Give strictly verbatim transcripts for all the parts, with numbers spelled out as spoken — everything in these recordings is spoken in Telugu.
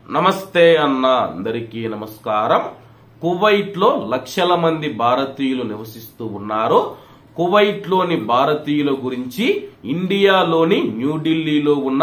నమస్తే అన్న అందరికీ నమస్కారం. కువైట్ లో లక్షల మంది భారతీయులు నివసిస్తూ ఉన్నారు. కువైట్ లోని భారతీయుల గురించి ఇండియాలోని న్యూఢిల్లీలో ఉన్న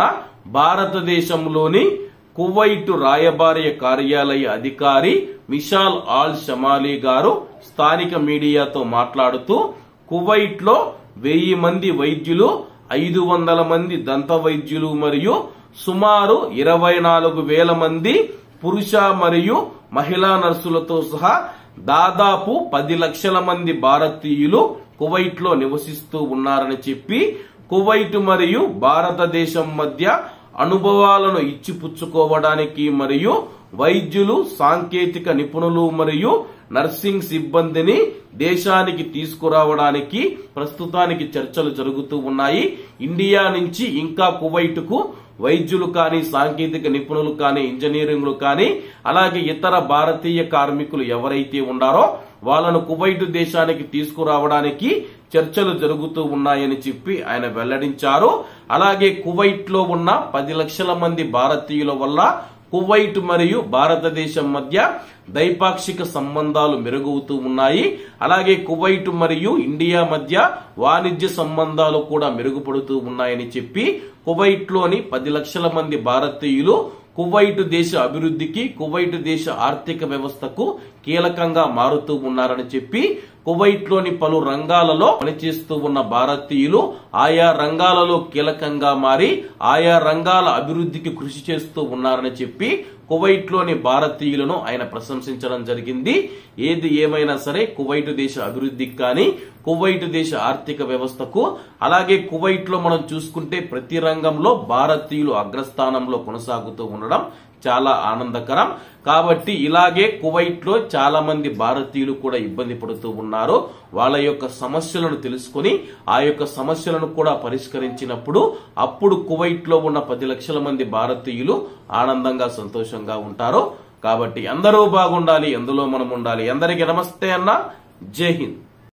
భారతదేశంలోని కువైట్ రాయబార కార్యాలయ అధికారి మిషాల్ ఆల్ షమాలి గారు స్థానిక మీడియాతో మాట్లాడుతూ కువైట్ లో వెయ్యి మంది వైద్యులు, ఐదు వందల మంది దంత వైద్యులు మరియు సుమారు ఇరవై నాలుగు వేల మంది పురుష మరియు మహిళా నర్సులతో సహా దాదాపు పది లక్షల మంది భారతీయులు కువైట్ లో నివసిస్తూ ఉన్నారని చెప్పి, కువైట్ మరియు భారతదేశం మధ్య అనుభవాలను ఇచ్చిపుచ్చుకోవడానికి మరియు వైద్యులు, సాంకేతిక నిపుణులు మరియు నర్సింగ్ సిబ్బందిని దేశానికి తీసుకురావడానికి ప్రస్తుతానికి చర్చలు జరుగుతూ ఉన్నాయి. ఇండియా నుంచి ఇంకా కువైట్ కు వైద్యులు కానీ, సాంకేతిక నిపుణులు కానీ, ఇంజనీరింగ్లు కానీ, అలాగే ఇతర భారతీయ కార్మికులు ఎవరైతే ఉన్నారో వాళ్ళను కువైట్ దేశానికి తీసుకురావడానికి చర్చలు జరుగుతూ ఉన్నాయని చెప్పి ఆయన వెల్లడించారు. అలాగే కువైట్ లో ఉన్న పది లక్షల మంది భారతీయుల వల్ల కువైట్ మరియు భారతదేశం మధ్య ద్వైపాక్షిక సంబంధాలు మెరుగవుతూ ఉన్నాయి. అలాగే కువైట్ మరియు ఇండియా మధ్య వాణిజ్య సంబంధాలు కూడా మెరుగుపడుతూ ఉన్నాయని చెప్పి, కువైట్ లోని పది లక్షల మంది భారతీయులు కువైట్ దేశ అభివృద్ధికి, కువైట్ దేశ ఆర్థిక వ్యవస్థకు కీలకంగా మారుతూ ఉన్నారని చెప్పి, కువైట్ లోని పలు రంగాలలో పనిచేస్తూ ఉన్న భారతీయులు ఆయా రంగాలలో కీలకంగా మారి ఆయా రంగాల అభివృద్ధికి కృషి చేస్తూ ఉన్నారని చెప్పి కువైట్ లోని భారతీయులను ఆయన ప్రశంసించడం జరిగింది. ఏది ఏమైనా సరే కువైట్ దేశ అభివృద్ధికి కానీ, కువైట్ దేశ ఆర్థిక వ్యవస్థకు, అలాగే కువైట్ లో మనం చూసుకుంటే ప్రతి రంగంలో భారతీయులు అగ్రస్థానంలో కొనసాగుతూ ఉండడం చాలా ఆనందకరం. కాబట్టి ఇలాగే కువైట్ లో చాలా మంది భారతీయులు కూడా ఇబ్బంది పడుతూ ఉన్నారు. వాళ్ళ యొక్క సమస్యలను తెలుసుకుని ఆ యొక్క సమస్యలను కూడా పరిష్కరించినప్పుడు అప్పుడు కువైట్ లో ఉన్న పది లక్షల మంది భారతీయులు ఆనందంగా, సంతోషంగా ఉంటారు. కాబట్టి అందరూ బాగుండాలి, ఎందులో మనం ఉండాలి. అందరికీ నమస్తే అన్న. జై హింద్.